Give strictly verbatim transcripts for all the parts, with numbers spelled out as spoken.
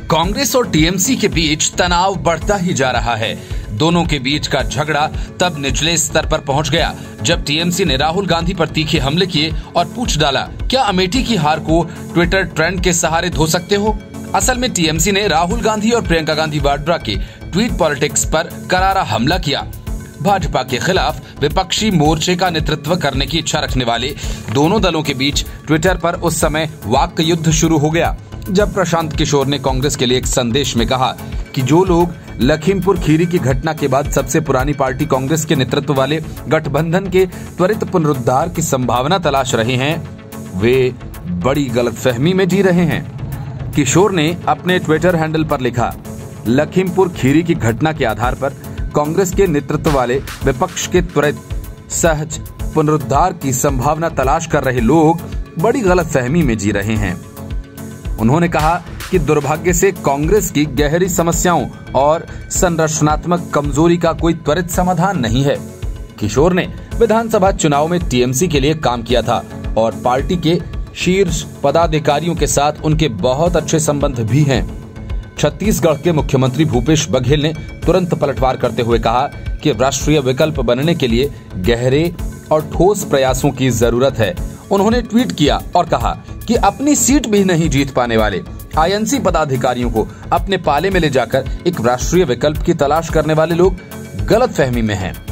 कांग्रेस और टीएमसी के बीच तनाव बढ़ता ही जा रहा है। दोनों के बीच का झगड़ा तब निचले स्तर पर पहुंच गया जब टीएमसी ने राहुल गांधी पर तीखे हमले किए और पूछ डाला, क्या अमेठी की हार को ट्विटर ट्रेंड के सहारे धो सकते हो? असल में टीएमसी ने राहुल गांधी और प्रियंका गांधी वाड्रा के ट्वीट पॉलिटिक्स पर करारा हमला किया। भाजपा के खिलाफ विपक्षी मोर्चे का नेतृत्व करने की इच्छा रखने वाले दोनों दलों के बीच ट्विटर पर उस समय वाक् युद्ध शुरू हो गया जब प्रशांत किशोर ने कांग्रेस के लिए एक संदेश में कहा कि जो लोग लखीमपुर खीरी की घटना के बाद सबसे पुरानी पार्टी कांग्रेस के नेतृत्व वाले गठबंधन के त्वरित पुनरुद्धार की संभावना तलाश रहे हैं, वे बड़ी गलतफहमी में जी रहे हैं। किशोर ने अपने ट्विटर हैंडल पर लिखा, लखीमपुर खीरी की घटना के आधार पर कांग्रेस के नेतृत्व वाले विपक्ष के त्वरित सहज पुनरुद्धार की संभावना तलाश कर रहे लोग बड़ी गलतफहमी में जी रहे हैं। उन्होंने कहा कि दुर्भाग्य से कांग्रेस की गहरी समस्याओं और संरचनात्मक कमजोरी का कोई त्वरित समाधान नहीं है। किशोर ने विधानसभा चुनाव में टीएमसी के लिए काम किया था और पार्टी के शीर्ष पदाधिकारियों के साथ उनके बहुत अच्छे संबंध भी हैं। छत्तीसगढ़ के मुख्यमंत्री भूपेश बघेल ने तुरंत पलटवार करते हुए कहा कि राष्ट्रीय विकल्प बनने के लिए गहरे और ठोस प्रयासों की जरूरत है। उन्होंने ट्वीट किया और कहा कि अपनी सीट भी नहीं जीत पाने वाले आईएनसी पदाधिकारियों को अपने पाले में ले जाकर एक राष्ट्रीय विकल्प की तलाश करने वाले लोग गलतफहमी में हैं।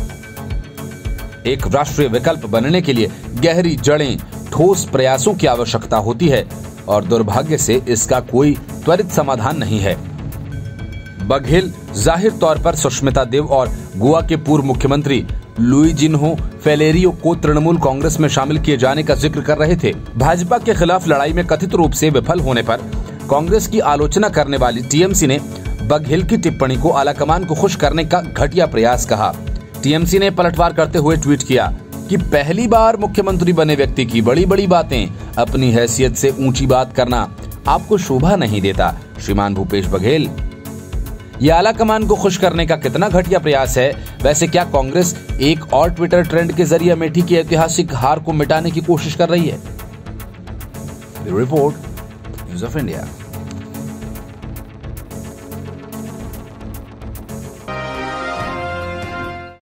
एक राष्ट्रीय विकल्प बनने के लिए गहरी जड़ें, ठोस प्रयासों की आवश्यकता होती है और दुर्भाग्य से इसका कोई त्वरित समाधान नहीं है। बघेल जाहिर तौर पर सुष्मिता देव और गोवा के पूर्व मुख्यमंत्री लुइजिन्हो फेलेरियो को तृणमूल कांग्रेस में शामिल किए जाने का जिक्र कर रहे थे। भाजपा के खिलाफ लड़ाई में कथित रूप से विफल होने पर कांग्रेस की आलोचना करने वाली टीएमसी ने बघेल की टिप्पणी को आलाकमान को खुश करने का घटिया प्रयास कहा। टीएमसी ने पलटवार करते हुए ट्वीट किया कि पहली बार मुख्यमंत्री बने व्यक्ति की बड़ी बड़ी बातें, अपनी हैसियत से ऊंची बात करना आपको शोभा नहीं देता। श्रीमान भूपेश बघेल, ये आलाकमान को खुश करने का कितना घटिया प्रयास है। वैसे क्या कांग्रेस एक और ट्विटर ट्रेंड के जरिए अमेठी की ऐतिहासिक हार को मिटाने की कोशिश कर रही है? Report news of India.